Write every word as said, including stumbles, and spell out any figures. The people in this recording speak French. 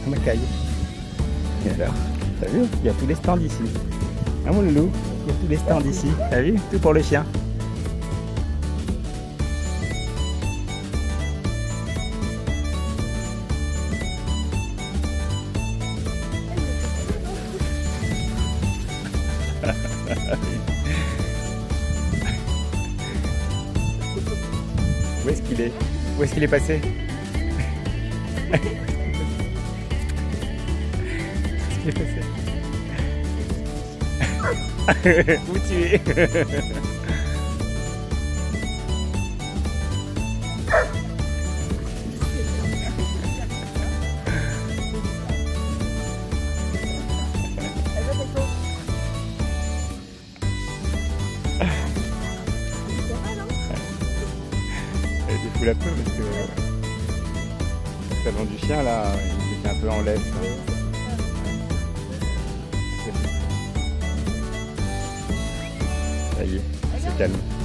à Macaille. Et alors, t'as vu? Il y a tous les stands ici. Hein mon loulou? Il y a tous les stands ici. T'as vu? Tout pour le chien. Où est-ce qu'il est? Où est-ce qu'il est passé? Où est-ce qu'il est passé? Où tu es? Elle défoule un peu parce que le salon du chien là, il était un peu en laisse. Ça y est, c'est calme.